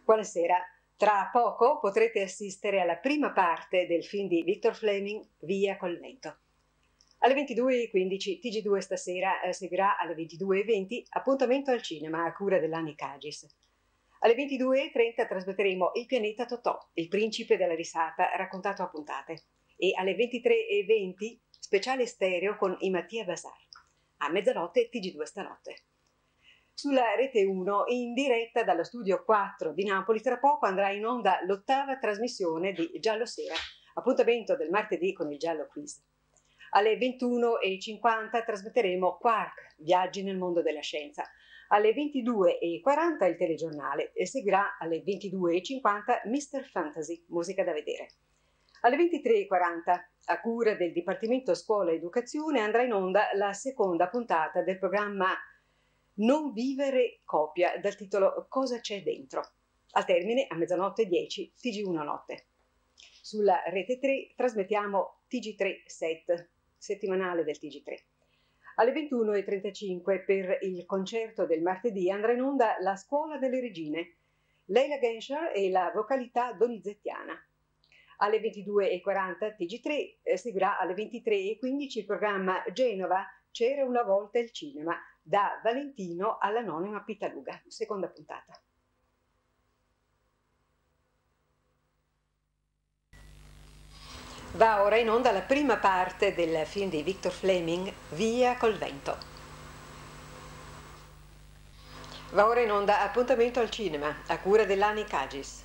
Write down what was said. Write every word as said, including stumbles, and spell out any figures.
Buonasera. Tra poco potrete assistere alla prima parte del film di Victor Fleming, Via col vento. Alle ventidue e quindici T G due stasera eh, seguirà alle ventidue e venti Appuntamento al cinema a cura dell'Anni Cagis. Alle ventidue e trenta trasmetteremo Il pianeta Totò, il principe della risata raccontato a puntate. E alle ventitré e venti speciale stereo con i Mattia Bazar. A mezzanotte T G due stanotte. Sulla Rete uno, in diretta dallo studio quattro di Napoli, tra poco andrà in onda l'ottava trasmissione di Giallo Sera, appuntamento del martedì con il Giallo Quiz. Alle ventuno e cinquanta trasmetteremo Quark, Viaggi nel mondo della scienza. Alle ventidue e quaranta il telegiornale e seguirà alle ventidue e cinquanta mister Fantasy, musica da vedere. Alle ventitré e quaranta, a cura del Dipartimento Scuola e Educazione, andrà in onda la seconda puntata del programma Non vivere copia, dal titolo Cosa c'è dentro? Al termine, a mezzanotte e dieci, T G uno notte. Sulla Rete tre trasmettiamo T G tre Set, settimanale del T G tre. Alle ventuno e trentacinque, per il concerto del martedì, andrà in onda La Scuola delle Regine, Leila Genscher e la vocalità donizettiana. Alle ventidue e quaranta T G tre eh, seguirà alle ventitré e quindici il programma Genova, C'era una volta il cinema, da Valentino all'anonima Pitaluga, seconda puntata. Va ora in onda la prima parte del film di Victor Fleming, Via col vento. Va ora in onda Appuntamento al cinema, a cura dell'Anni Cagis.